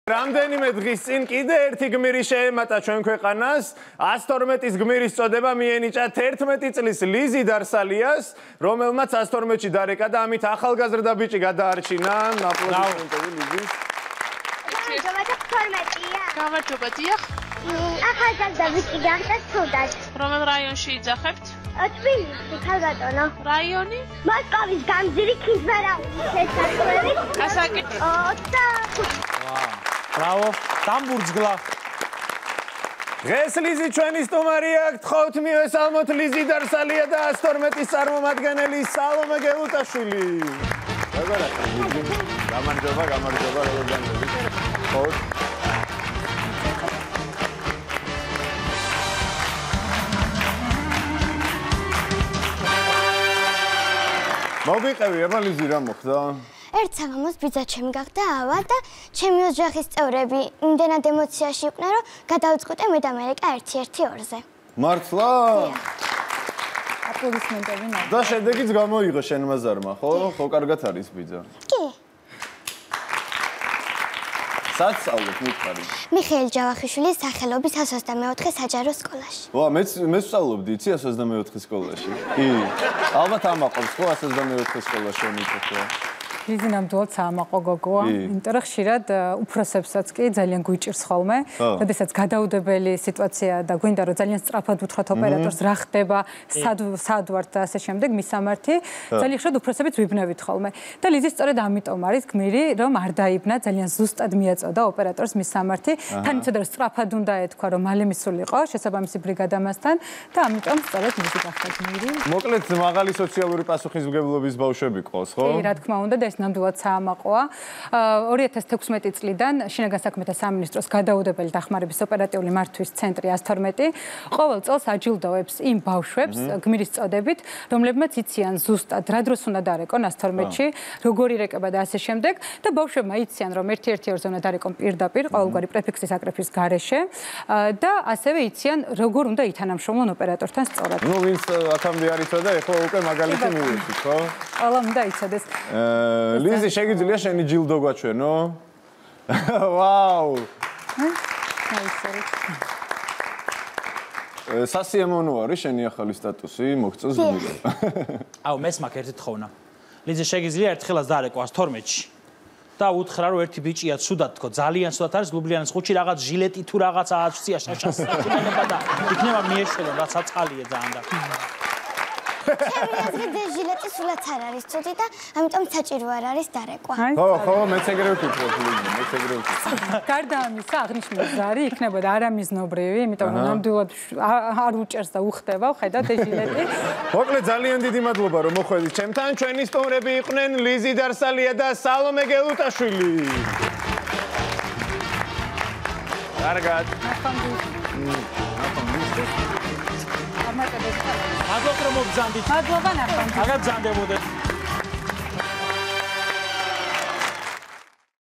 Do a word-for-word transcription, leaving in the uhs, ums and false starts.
რამდენიმე დღის წინ კიდე ერთი გმირი შეემატა ჩვენ ქვეყანას, ას თორმეტის გმირის წოდება მიენიჭა თერთმეტი წლის ლიზი დარსალიას, რომელმაც ას თორმეტში დარეკა და ამით ახალგაზრდა ბიჭი გადაარჩინა. აპლოდისმენტები ლიზის. გამარჯობა, დიახ. ახალგაზრდა ბიჭი გახდა თუდად. რომელ რაიონში იძახებთ? თბილისში, ქალბატონო. რაიონი? მოსკოვის გამზირი ქიზვარაულის შესაძლებელი. გასაკეთე. ოცდახუთი. Bravo, დამბურძგლა. დღეს ლიზი ჩვენი სტუმარია, გთხოვთ მივესალმოთ ლიზი დარსალია და ას თორმეტის წარმომადგენელი სალომე გელუტაშვილი. გამარჯობა, გამარჯობა, როგორ განდებით? გთხოვთ. მოგვიყევი, აბა ლიზი რა მოხდა? ერთ საღამოს ბიძა ჩემი გახდა ავა და ჩემი ოჯახის წევრები იმდენად ემოციაში იყვნენ, რომ გადავწყვიტე მე და მერეკა ერთი-ერთი ორზე. მართლა? აპლოდისმენტები მაგ. და შედეგიც გამოიღო შენმა ზარმა, ხო? ხო, კარგად არის ბიძა. კი. სად სწავლობ მითხარი? მიხეილ ჯავახიშვილის სახელობის ას ოცდამეოთხე საჯარო სკოლაში. ვა, მეც მე სწავლობდი, იცი ას ოცდამეოთხე სკოლაში. კი. ალბათ ამაყობს, ხო, ას ოცდამეოთხე სკოლაში მიწოთვა. ლიზი ნამდვილად საამაყო გოგოა, იმიტომ რომ ხშირად უფროსებსაც კი ძალიან გვიჭირს ხოლმე, როდესაც გადაუდებელი სიტუაცია და გვინდა რომ ძალიან სწრაფად უთხრათ ოპერატორს რა ხდება, სად სად ვართ და ასე შემდეგ მისამართი, ძალიან ხშირად უფროსებიც ვიბნევით ხოლმე. და ლიზი სწორედ ამიტომ არის გმირი, რომ არ დაიბნა, ძალიან ზუსტად მიაწოდა ოპერატორს მისამართი, თან იცოდა რომ სწრაფად უნდა ეთქვა, რომ მალე მისულიყო შესაბამისი ბრიგადამასთან და ამიტომ სწორედ ლიზი გახდა გმირი. მოკლედ მაღალი სოციალური პასუხისმგებლობის ბავშვები ყავს, ხო? კი, რა თქმა უნდა და ეს ნამდვილად საამაყოა. ორი ათას თექვსმეტი წლიდან შინაგან საქმეთა სამინისტროს გადაუდებელი დახმარების ოპერატიული მართვის ცენტრი ას თორმეტი ყოველ წელს აჯილდოვებს იმ ბავშვებს გმირის წოდებით, რომლებმაც იციან ზუსტად რა დროს უნდა დარეკონ ას თორმეტში, როგორი რეკება და ასე შემდეგ და ბავშვებმა იციან რომ ერთი-ერთი ორზე უნდა დარეკონ პირდაპირ ყოველგვარი პრეფიქსის აკრეფის გარეშე და ასევე იციან როგორ უნდა ითანამშრომლონ ოპერატორთან სწორად. ნუ ვინც აქამდე არ იცოდა, ეხლა უკვე მაგალითი მივიღეთ, ხო? ყველა უნდა იცოდეს. ლიზი, შეგიძლია შენი ჯილდო გვაჩვენო? ვაუ! ნაისერი. სასიამოვნო არის შენი ახალი სტატუსი, მოგწონს გმირი. აუ, მეც მაქვს ერთი თხოვნა. ლიზი, შეგიძლია ერთხელაც დარეკო ას თორმეტში. და უთხრა რომ ერთი ბიჭია ცუდად თქო, ძალიან ცუდად არის ლუბლიანის ხუთში რაღაც ჟილეტი თუ რაღაცა აცვია შაშას და იქნება მიეშველო, რაც აწყალია ძალიან და ჩემი ჟილეტი სულაც არ არის ცუდი და ამიტომ საჭირო არ არის დარეკვა. ხო, ხო, მეც ეგრევე ვფიქრობ, ლიზი, მეც ეგრევე ვფიქრობ. გარდა ამისა, აღნიშნული ზარი იქნებოდა არამიზნობრივი, იმიტომ რომ ნამდვილად არ უჭერს და უხდება, ხედავთ ეს ჟილეტი. მოკლედ ძალიან დიდი მადლობა რომ მოხვედით ჩემთან. ჩვენი სტუმრები იყვნენ ლიზი დარსალია და სალომე გელუტაშვილი. კარგად. მადლობა რომ მოგზანდით. მადლობა ნახავთ. აგარ ბრძანდებოდეთ.